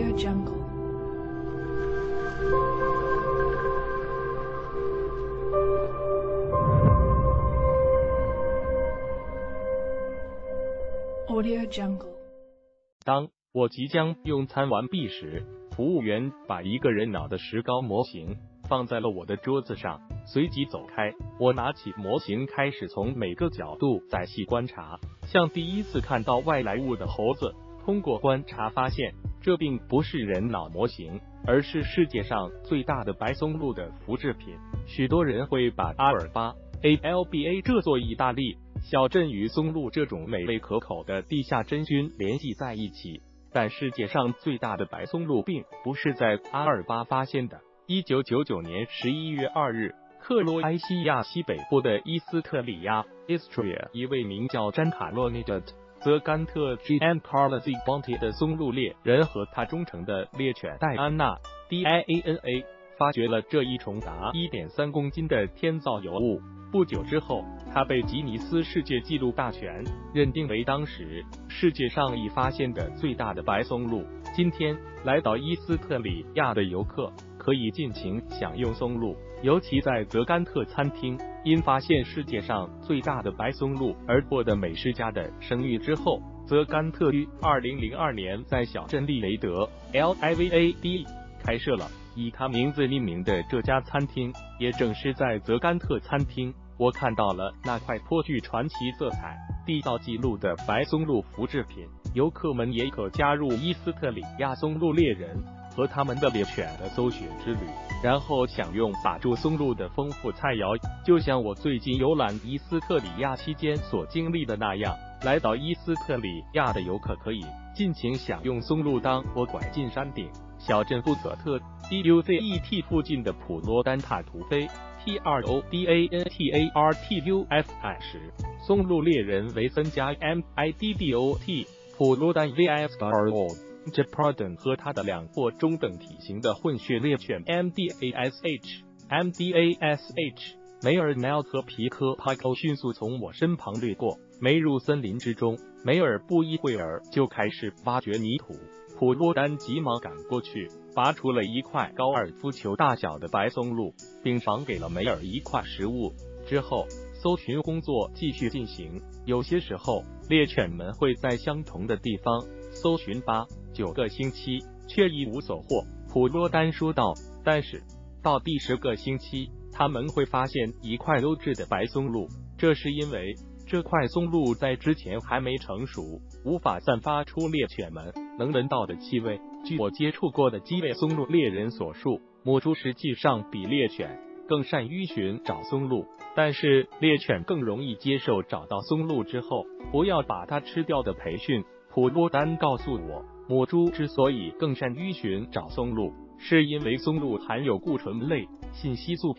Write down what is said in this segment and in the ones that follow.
Audio Jungle. Audio Jungle. 当我即将用餐完毕时，服务员把一个人脑的石膏模型放在了我的桌子上，随即走开。我拿起模型，开始从每个角度仔细观察，像第一次看到外来物的猴子。通过观察发现，这并不是人脑模型，而是世界上最大的白松露的复制品。许多人会把阿尔巴 ALBA 这座意大利小镇与松露这种美味可口的地下真菌联系在一起，但世界上最大的白松露并不是在阿尔巴发现的。1999年11月2日，克罗埃西亚西北部的伊斯特里亚 Istria 一位名叫詹卡洛内德泽甘特 Giancarlo Zibonti 的松露猎人和他忠诚的猎犬戴安娜 DIANA 发掘了这一重达 1.3 公斤的天造尤物。不久之后，它被吉尼斯世界纪录大全认定为当时世界上已发现的最大的白松露。今天来到伊斯特里亚的游客可以尽情享用松露，尤其在泽甘特餐厅，因发现世界上最大的白松露而获得美食家的声誉之后，泽甘特于2002年在小镇利雷德 LIVAD 开设了以他名字命名的这家餐厅。也正是在泽甘特餐厅，我看到了那块颇具传奇色彩、地道记录的白松露复制品。游客们也可加入伊斯特里亚松露猎人和他们的猎犬的搜寻之旅，然后享用撒住松露的丰富菜肴，就像我最近游览伊斯特里亚期间所经历的那样。来到伊斯特里亚的游客可以尽情享用松露。当我拐进山顶小镇布泽特 DUZET 附近的普罗丹塔图菲 TRODANTARTUFI 时，松露猎人维森加 MIDDOT 普罗丹 VSGAROD Jepraden 和他的两货中等体型的混血猎犬 MDASH 梅尔 Nell 和皮科 Paco 迅速从我身旁掠过，没入森林之中。梅尔不一会儿就开始挖掘泥土，普罗丹急忙赶过去，拔出了一块高尔夫球大小的白松露，并赏给了梅尔一块食物。之后，搜寻工作继续进行。有些时候，猎犬们会在相同的地方搜寻8、9个星期，却一无所获。普罗丹说道。但是，到第10个星期，他们会发现一块优质的白松露，这是因为这块松露在之前还没成熟，无法散发出猎犬们能闻到的气味。据我接触过的几位松露猎人所述，母猪实际上比猎犬更善于寻找松露，但是猎犬更容易接受找到松露之后不要把它吃掉的培训。普罗丹告诉我，母猪之所以更善于寻找松露，是因为松露含有固醇类信息素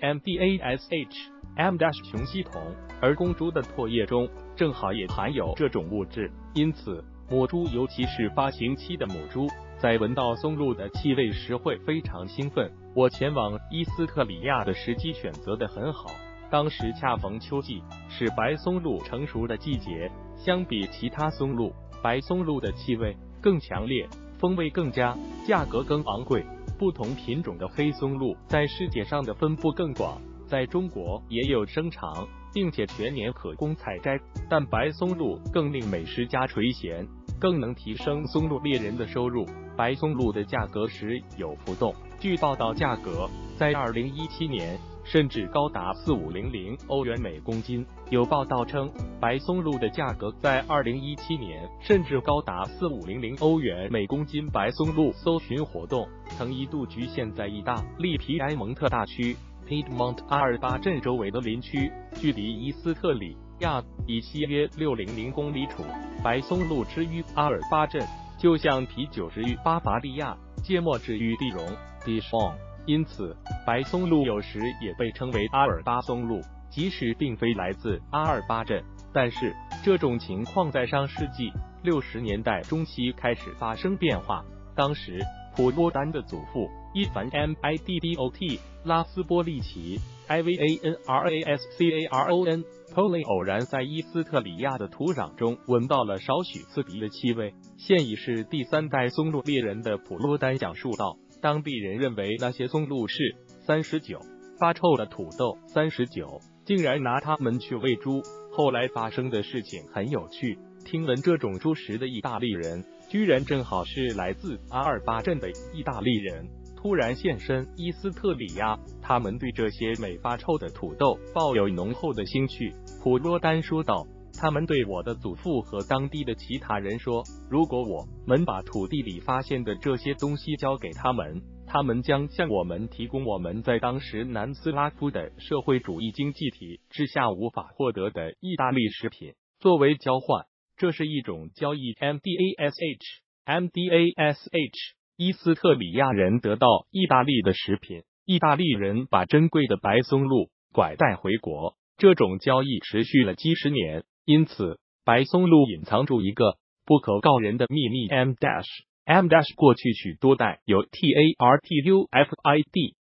MDASH、M- 雄烯酮，而公猪的唾液中正好也含有这种物质，因此母猪，尤其是发情期的母猪，在闻到松露的气味时会非常兴奋。我前往伊斯特里亚的时机选择得很好，当时恰逢秋季，是白松露成熟的季节。相比其他松露，白松露的气味更强烈，风味更佳，价格更昂贵。不同品种的黑松露在世界上的分布更广，在中国也有生产，并且全年可供采摘。但白松露更令美食家垂涎，更能提升松露猎人的收入。白松露的价格时有浮动，据报道，价格在2017年甚至高达4500欧元每公斤。有报道称，白松露的价格在2017年甚至高达4500欧元每公斤。白松露搜寻活动曾一度局限在意大利皮埃蒙特大区 Piedmont 阿尔巴镇周围的林区，距离伊斯特里亚以西约600公里处。白松露之于阿尔巴镇，就像啤酒之于巴伐利亚，芥末之于地荣 Dijon。因此，白松露有时也被称为阿尔巴松露，即使并非来自阿尔巴镇。但是，这种情况在上世纪60年代中期开始发生变化。当时，普罗丹的祖父伊凡 MIDDOT 拉斯波利奇 IVANRASCARON Polly 偶然在伊斯特里亚的土壤中闻到了少许刺鼻的气味， 现已是第3代松露猎人的普罗丹讲述道，当地人认为那些松露是39发臭的土豆39，竟然拿它们去喂猪。后来发生的事情很有趣，听闻这种猪食的意大利人，居然正好是来自阿尔巴镇的意大利人，突然现身伊斯特里亚，他们对这些美发臭的土豆抱有浓厚的兴趣。普罗丹说道，他们对我的祖父和当地的其他人说，如果我们把土地里发现的这些东西交给他们，他们将向我们提供我们在当时南斯拉夫的社会主义经济体之下无法获得的意大利食品作为交换。这是一种交易 MDASH。伊斯特里亚人得到意大利的食品，意大利人把珍贵的白松露拐带回国，这种交易持续了几十年。因此，白松露隐藏住一个不可告人的秘密 M-。过去许多代有 TARTUFID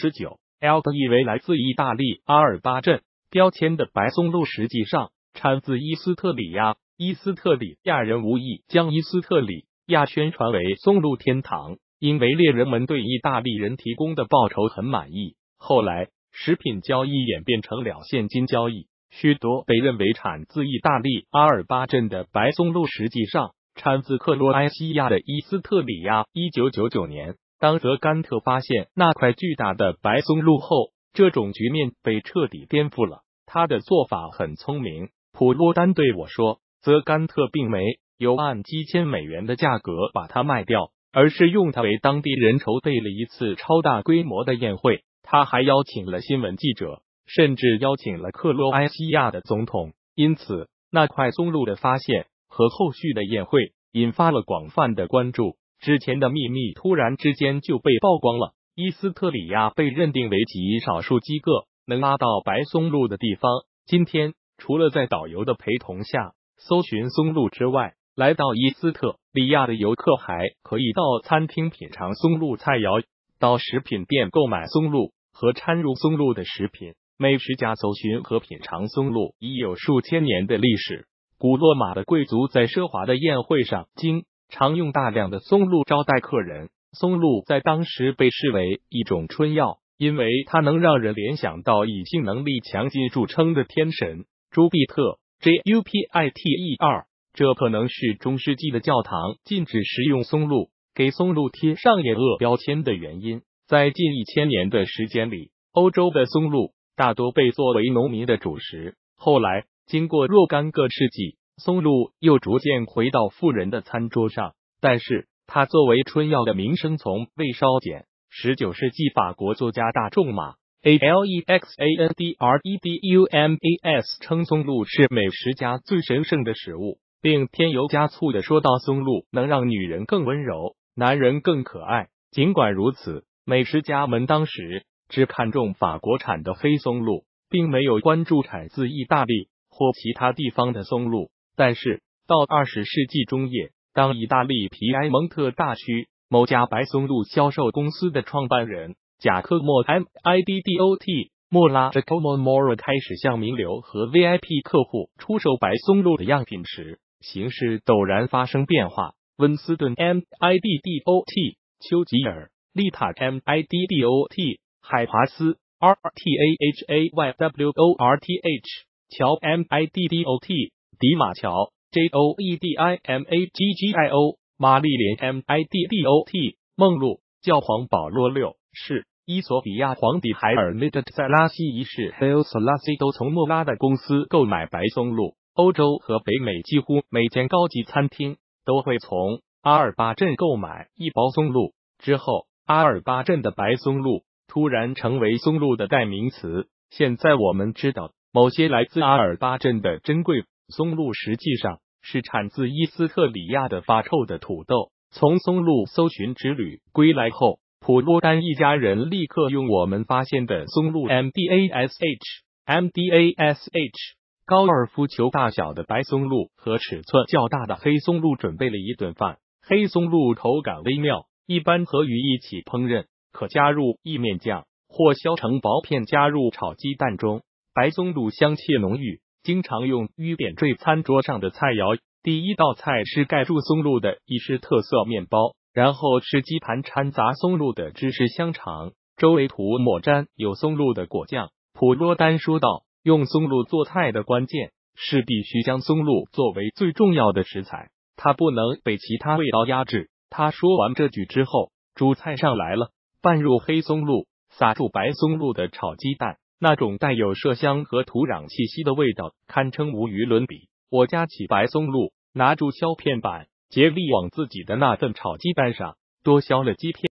39L 的以为来自意大利阿尔巴镇标签的白松露，实际上产自伊斯特里亚。伊斯特里亚人无意将伊斯特里亚宣传为松露天堂，因为猎人们对意大利人提供的报酬很满意。后来，食品交易演变成了现金交易，许多被认为产自意大利阿尔巴镇的白松露，实际上产自克罗埃西亚的伊斯特里亚。1999年，当泽甘特发现那块巨大的白松露后，这种局面被彻底颠覆了。他的做法很聪明，普罗丹对我说，泽甘特并没有按几千美元的价格把它卖掉，而是用它为当地人筹备了一次超大规模的宴会。他还邀请了新闻记者，甚至邀请了克罗埃西亚的总统。因此，那块松露的发现和后续的宴会引发了广泛的关注。之前的秘密突然之间就被曝光了。伊斯特里亚被认定为极少数几个能拉到白松露的地方。今天，除了在导游的陪同下搜寻松露之外，来到伊斯特里亚的游客还可以到餐厅品尝松露菜肴，到食品店购买松露和掺入松露的食品。美食家搜寻和品尝松露已有数千年的历史。古罗马的贵族在奢华的宴会上经常用大量的松露招待客人。松露在当时被视为一种春药，因为它能让人联想到以性能力强劲著称的天神朱庇特 JUPITER。 这可能是中世纪的教堂禁止食用松露，给松露贴上野恶标签的原因。在近1000年的时间里，欧洲的松露大多被作为农民的主食。后来，经过若干个世纪，松露又逐渐回到富人的餐桌上，但是它作为春药的名声从未稍减。19世纪法国作家大仲马 ALEXANDREDUMAS 称松露是美食家最神圣的食物，并添油加醋的说到松露能让女人更温柔，男人更可爱。尽管如此，美食家们当时只看重法国产的黑松露，并没有关注产自意大利或其他地方的松露。但是到20世纪中叶，当意大利皮埃蒙特大区某家白松露销售公司的创办人贾科莫 MIDDOT 莫拉 Giacomo Mora 开始向名流和 VIP 客户出售白松露的样品时，形势陡然发生变化。温斯顿 MIDDOT 丘吉尔丽塔 MIDDOT 海华斯 RTAHAYWORTH 乔 MIDDOT 迪马乔 JOEDIMAGGIO 玛丽莲 MIDDOT 梦露教皇保罗6世伊索比亚皇帝海尔密特塞拉西一世 Haile Selassie 都从莫拉的公司购买白松露。欧洲和北美几乎每间高级餐厅都会从阿尔巴镇购买一包松露。之后，阿尔巴镇的白松露突然成为松露的代名词。现在我们知道，某些来自阿尔巴镇的珍贵松露实际上是产自伊斯特里亚的发臭的土豆。从松露搜寻之旅归来后，普罗丹一家人立刻用我们发现的松露 MDASH 高尔夫球大小的白松露和尺寸较大的黑松露准备了一顿饭。黑松露口感微妙，一般和鱼一起烹饪，可加入意面酱或削成薄片加入炒鸡蛋中。白松露香气浓郁，经常用于点缀餐桌上的菜肴。 第一道菜是盖住松露的意式特色面包，然后是鸡盘掺杂松露的芝士香肠，周围涂抹沾有松露的果酱。普罗丹说道，用松露做菜的关键是必须将松露作为最重要的食材，它不能被其他味道压制。他说完这句之后，主菜上来了，拌入黑松露，撒入白松露的炒鸡蛋，那种带有麝香和土壤气息的味道堪称无与伦比。我夹起白松露，拿住削片板，竭力往自己的那份炒鸡蛋上多削了几片。